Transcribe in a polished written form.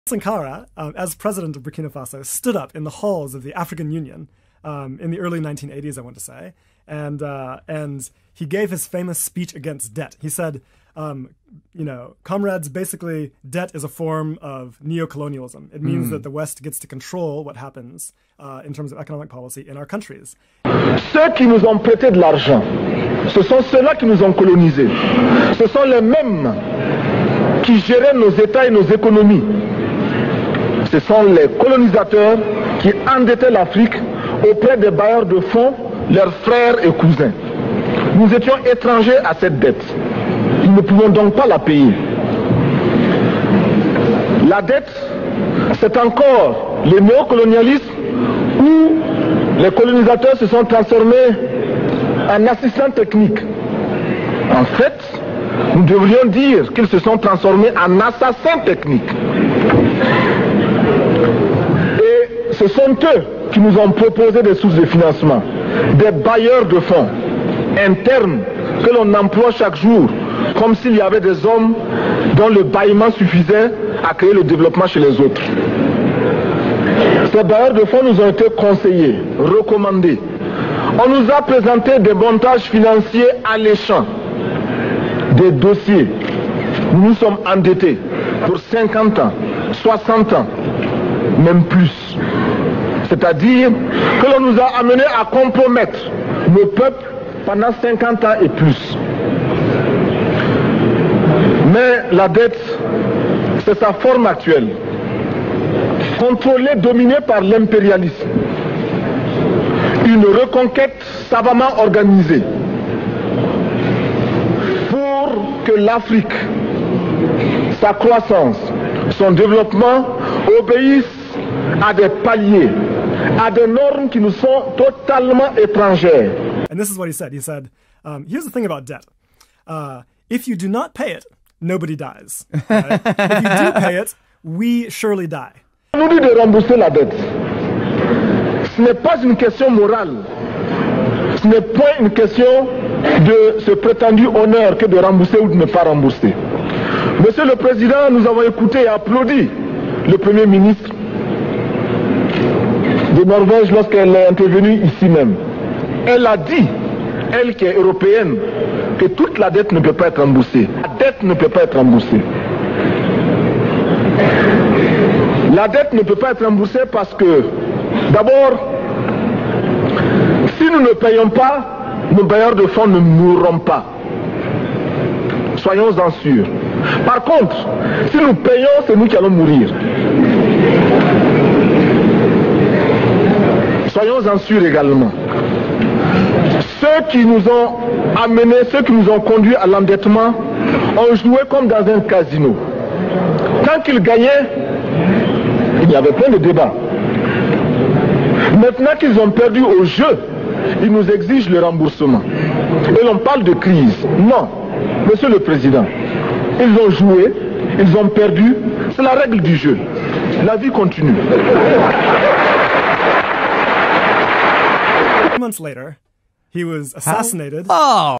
Sankara, as president of Burkina Faso, stood up in the halls of the African Union in the early 1980s, I want to say, and he gave his famous speech against debt. He said, comrades, basically, debt is a form of neo-colonialism. It means that the West gets to control what happens in terms of economic policy in our countries. Ceux qui nous ont prêté de l'argent, ce sont ceux-là qui nous ont colonisés. Ce sont les mêmes qui géraient nos États et nos économies. Ce sont les colonisateurs qui endettaient l'Afrique auprès des bailleurs de fonds, leurs frères et cousins. Nous étions étrangers à cette dette. Nous ne pouvons donc pas la payer. La dette, c'est encore le néocolonialisme où les colonisateurs se sont transformés en assistants techniques. En fait, nous devrions dire qu'ils se sont transformés en assassins techniques. Et ce sont eux qui nous ont proposé des sources de financement, des bailleurs de fonds internes que l'on emploie chaque jour, comme s'il y avait des hommes dont le bâillement suffisait à créer le développement chez les autres. Ces bailleurs de fonds nous ont été conseillés, recommandés. On nous a présenté des montages financiers alléchants, des dossiers. Nous nous sommes endettés pour 50 ans, 60 ans, même plus. C'est-à-dire que l'on nous a amenés à compromettre nos peuples pendant 50 ans et plus. Mais la dette, c'est sa forme actuelle. Contrôlée, dominée par l'impérialisme. Une reconquête savamment organisée pour que l'Afrique, sa croissance, son développement obéissent à des paliers, à des normes qui nous sont totalement étrangères. And this is what he said. He said, here's the thing about debt. If you do not pay it, nobody dies. Right? If you do pay it, we surely die. On nous dit de rembourser la dette. Ce n'est pas une question morale. Ce n'est pas une question de ce prétendu honneur que de rembourser ou de ne pas rembourser. Monsieur le Président, nous avons écouté et applaudi le Premier ministre de Norvège lorsqu'elle est intervenue ici même. Elle a dit, elle qui est européenne, que toute la dette ne peut pas être remboursée. La dette ne peut pas être remboursée. La dette ne peut pas être remboursée parce que, d'abord, si nous ne payons pas, nos bailleurs de fonds ne mourront pas. Soyons-en sûrs. Par contre, si nous payons, c'est nous qui allons mourir. Soyons-en sûrs également. Ceux qui nous ont amenés, ceux qui nous ont conduits à l'endettement, ont joué comme dans un casino. Tant qu'ils gagnaient, il y avait plein de débats. Maintenant qu'ils ont perdu au jeu, ils nous exigent le remboursement. Et l'on parle de crise. Non, Monsieur le Président, ils ont joué, ils ont perdu, c'est la règle du jeu. La vie continue. Months later, he was assassinated. Oh!